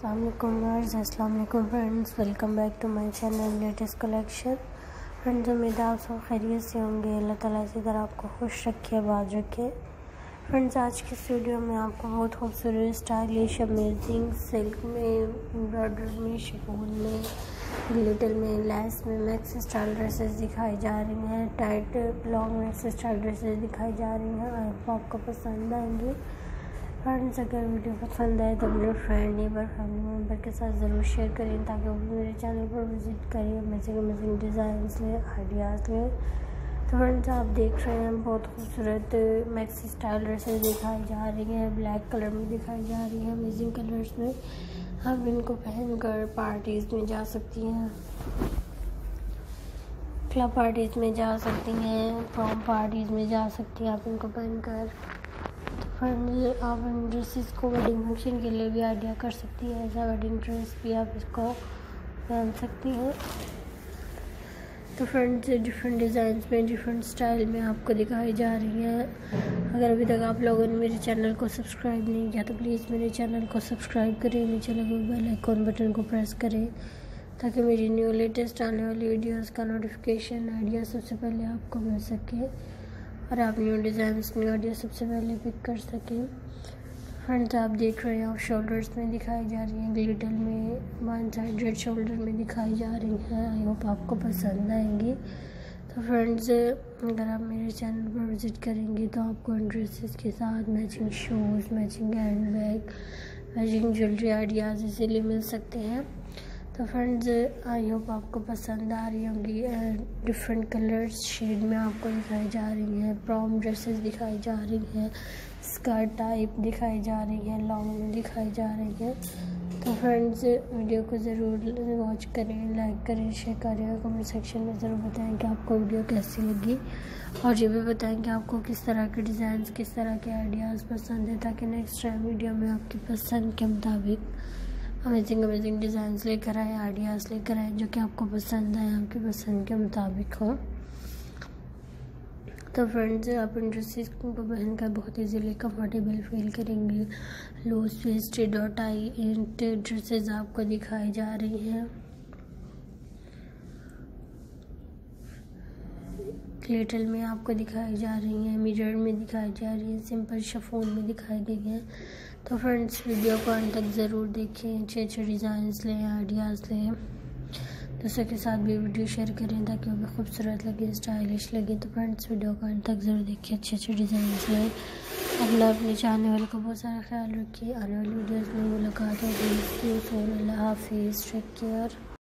अस्सलाम वालेकुम friends, welcome back to my channel latest collection. Friends, उम्मीद है आप सब खैरियत से होंगे। अल्लाह ताला इसी तरह आपको खुश रखे, आबाद रखे। फ्रेंड्स, आज की इस वीडियो में आपको बहुत खूबसूरत स्टाइलिश अमेजिंग सिल्क में, एम्ब्रॉयडरी में, शिफॉन में, ग्लिटर में, लेस में मैक्सी स्टाइल ड्रेसेस दिखाई जा रही हैं। Tight long maxi style dresses दिखाई जा रही हैं। आपको पसंद आएंगी। फ्रेंड्स, अगर वीडियो पसंद आए तो अपने फ्रेंड, नेबर, फैमिली मेम्बर के साथ ज़रूर शेयर करें ताकि वो भी मेरे चैनल पर विज़िट करें, अमेजिंग डिज़ाइंस लें, आइडियाज़ लें। तो फ्रेंड्स, आप देख रहे हैं बहुत खूबसूरत मैक्सी स्टाइल ड्रेसेस दिखाई जा रही हैं। ब्लैक कलर में दिखाई जा रही हैं, अमेजिंग कलर्स में। आप इनको पहनकर पार्टीज़ में जा सकती हैं, क्लब पार्टीज़ में जा सकती हैं, प्रॉम पार्टीज़ में जा सकती हैं आप इनको पहनकर। फ्रेंड्स, आप इन ड्रेसेस को वेडिंग फंक्शन के लिए भी आइडिया कर सकती है। ऐसा वेडिंग ड्रेस भी आप इसको पहन सकती हैं। तो फ्रेंड्स, डिफरेंट डिज़ाइंस में, डिफरेंट स्टाइल में आपको दिखाई जा रही हैं। अगर अभी तक आप लोगों ने मेरे चैनल को सब्सक्राइब नहीं किया तो प्लीज़ मेरे चैनल को सब्सक्राइब करें, नीचे लगे हुए बेल आइकॉन बटन को प्रेस करें ताकि मेरी न्यू लेटेस्ट आने वाली वीडियोस का नोटिफिकेशन आइडिया सबसे पहले आपको मिल सके और आप न्यू डिज़ाइंस, न्यू आइडिया सबसे पहले पिक कर सकें। फ्रेंड्स, आप देख रहे हैं ऑफ शोल्डर्स में दिखाई जा रही हैं, ग्लिटर में, वन साइडेड शोल्डर में दिखाई जा रही हैं। आई होप आपको पसंद आएंगी। तो फ्रेंड्स, अगर आप मेरे चैनल पर विज़िट करेंगे तो आपको इन ड्रेसेस के साथ matching shoes, matching hand bag, matching jewellery ideas easily मिल सकते हैं। तो फ्रेंड्स, आई होप आपको पसंद आ रही होंगी। डिफरेंट कलर्स शेड में आपको दिखाई जा रही हैं। प्रॉम ड्रेसेस दिखाई जा रही हैं, स्कर्ट टाइप दिखाई जा रही है, लॉन्ग में दिखाई जा रही है। तो फ्रेंड्स, वीडियो को ज़रूर वॉच करें, लाइक करें, शेयर करें, कमेंट सेक्शन में ज़रूर बताएं कि आपको वीडियो कैसी लगी और ये भी बताएं कि आपको किस तरह के डिज़ाइंस, किस तरह के आइडियाज़ पसंद है ताकि नेक्स्ट टाइम वीडियो में आपकी पसंद के मुताबिक अमेजिंग डिज़ाइंस लेकर आए, आइडियाज़ लेकर आए जो कि आपको पसंद आए, आपकी पसंद के मुताबिक हो। तो फ्रेंड्स, आप इन ड्रेसेस को पहनकर बहुत इजीली कंफर्टेबल फील करेंगे। लूज वेस्टेड और टाई ड्रेसेस आपको दिखाई जा रही हैं। ग्लिटर में आपको दिखाई जा रही हैं, मिरर में दिखाई जा रही हैं, सिंपल शिफॉन में दिखाई गई हैं। तो फ्रेंड्स, वीडियो को अंत तक ज़रूर देखें, अच्छे डिज़ाइंस लें, आइडियाज़ लें, दूसरों के साथ भी वीडियो शेयर करें ताकि वो भी खूबसूरत लगे, स्टाइलिश लगे। तो फ्रेंड्स, वीडियो को अंत तक ज़रूर देखिए, अच्छे डिज़ाइंस लें। अपने चाहने वाले को बहुत सारा ख्याल रखिए। आने वाली वीडियोज़ में मुलाकात होगी। अल्लाह हाफिज़, टेक केयर।